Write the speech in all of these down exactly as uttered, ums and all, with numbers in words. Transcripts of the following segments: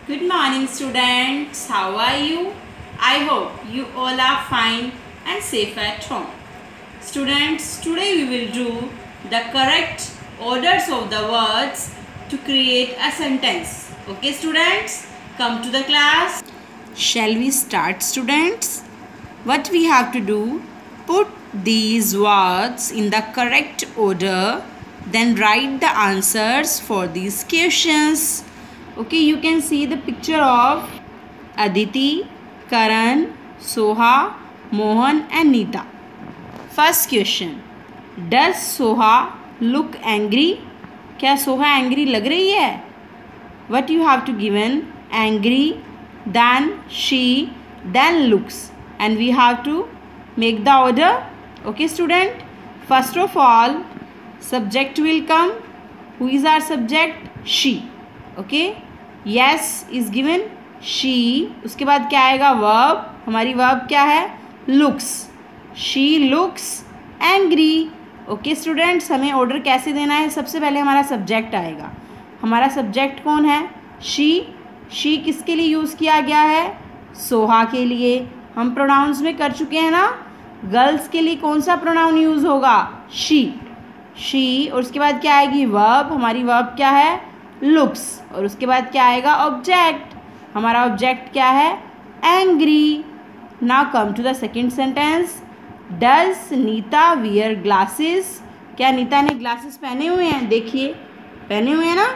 Good morning students, how are you? I hope you all are fine and safe at home. Students, today we will do the correct orders of the words to create a sentence. Okay students, come to the class. Shall we start students? What we have to do, put these words in the correct order, then write the answers for these questions. Okay, you can see the picture of Aditi, Karan, Soha, Mohan and Neeta. First question, does Soha look angry? क्या Soha angry लग रही है? What you have to given? Angry, then she, then looks, and we have to make the order. Okay student, first of all subject will come. Who is our subject? She. Okay, yes is given, she. उसके बाद क्या आएगा? verb. हमारी verb क्या है? looks. she looks angry. Okay students, हमें order कैसे देना है? सबसे पहले हमारा सब्जेक्ट आएगा. हमारा सब्जेक्ट कौन है? शी. शी किसके लिए यूज़ किया गया है? सोहा के लिए. हम प्रोनाउंस में कर चुके हैं ना. गर्ल्स के लिए कौन सा प्रोनाउन यूज़ होगा? शी. शी. और उसके बाद क्या आएगी? वर्ब. हमारी वर्ब क्या है? लुक्स. और उसके बाद क्या आएगा? ऑब्जेक्ट. हमारा ऑब्जेक्ट क्या है? Angry. Now come to the second sentence. Does Nita wear glasses? क्या नीता ने ग्लासेस पहने हुए हैं? देखिए, पहने हुए हैं ना.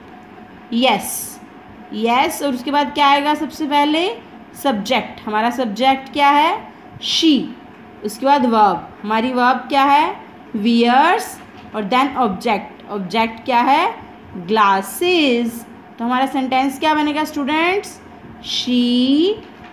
यस. यस. और उसके बाद क्या आएगा? सबसे पहले सब्जेक्ट. हमारा सब्जेक्ट क्या है? शी. उसके बाद वर्ब. हमारी वर्ब क्या है? वियर्स. और देन ऑब्जेक्ट. ऑब्जेक्ट क्या है? ग्लासेस. तो हमारा सेंटेंस क्या बनेगा स्टूडेंट्स? She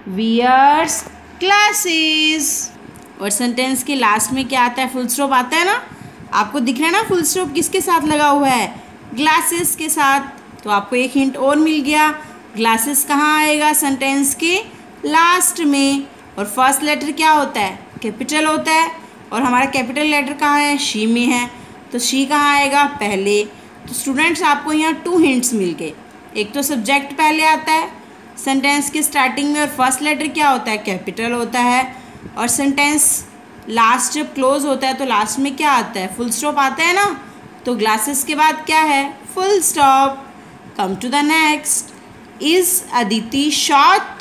wears glasses. और सेंटेंस के लास्ट में क्या आता है? फुल स्टॉप आता है ना. आपको दिख रहा है ना फुल स्टॉप किसके साथ लगा हुआ है? ग्लासेस के साथ. तो आपको एक हिंट और मिल गया. ग्लासेस कहाँ आएगा? सेंटेंस के लास्ट में. और फर्स्ट लेटर क्या होता है? कैपिटल होता है. और हमारा कैपिटल लेटर कहाँ है? शी में है. तो शी कहाँ आएगा? पहले. तो स्टूडेंट्स, आपको यहाँ टू हिंट्स मिल गए. एक तो सब्जेक्ट पहले आता है सेंटेंस के स्टार्टिंग में, और फर्स्ट लेटर क्या होता है? कैपिटल होता है. और सेंटेंस लास्ट जब क्लोज होता है तो लास्ट में क्या आता है? फुल स्टॉप आता है ना. तो ग्लासेस के बाद क्या है? Full stop. Come to the next. Is Aditi short?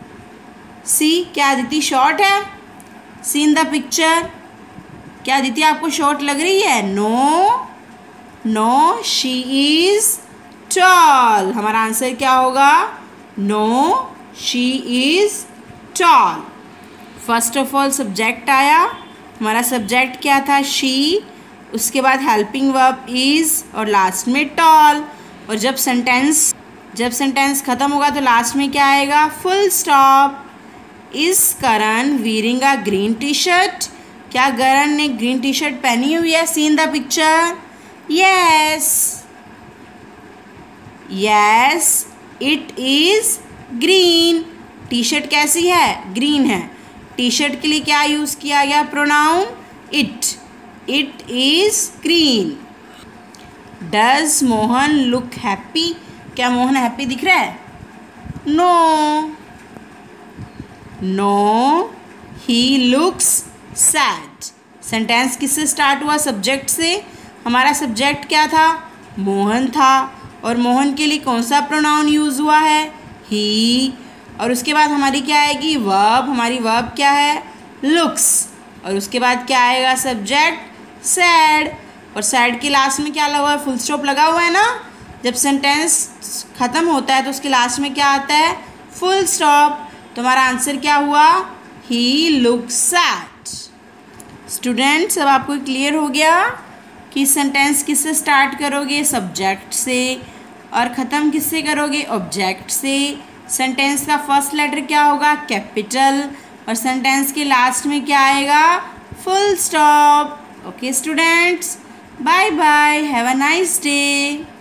See. क्या अदिति शॉर्ट है? See in the picture. क्या अदिति आपको शॉर्ट लग रही है? No. No, she is tall. हमारा आंसर क्या होगा? No, she is tall. First of all subject आया. हमारा सब्जेक्ट क्या था? शी. उसके बाद हेल्पिंग वर्ब इज, और लास्ट में टॉल. और जब सेंटेंस जब सेंटेंस ख़त्म होगा तो लास्ट में क्या आएगा? Full stop. Is Karan wearing a green T shirt? क्या करण ने ग्रीन टी शर्ट पहनी हुई है? See in the picture. Yes. Yes, it is green. T shirt कैसी है? ग्रीन है. टी शर्ट के लिए क्या यूज़ किया गया? Pronoun it. It is green. Does Mohan look happy? क्या मोहन हैप्पी दिख रहा है? No. No, he looks sad. Sentence किससे स्टार्ट हुआ? सब्जेक्ट से. हमारा सब्जेक्ट क्या था? मोहन था. और मोहन के लिए कौन सा प्रोनाउन यूज़ हुआ है? ही. और उसके बाद हमारी क्या आएगी? वर्ब. हमारी वर्ब क्या है? लुक्स. और उसके बाद क्या आएगा? Subject sad. और सैड के लास्ट में क्या लगा हुआ है? फुल स्टॉप लगा हुआ है ना. जब सेंटेंस ख़त्म होता है तो उसके लास्ट में क्या आता है? Full stop. तो हमारा आंसर क्या हुआ? ही लुक्स सैड. स्टूडेंट्स, अब आपको क्लियर हो गया कि सेंटेंस किससे स्टार्ट करोगे? सब्जेक्ट से. और ख़त्म किससे करोगे? ऑब्जेक्ट से. सेंटेंस का फर्स्ट लेटर क्या होगा? कैपिटल. और सेंटेंस के लास्ट में क्या आएगा? Full stop. Okay students, bye bye, have a nice day.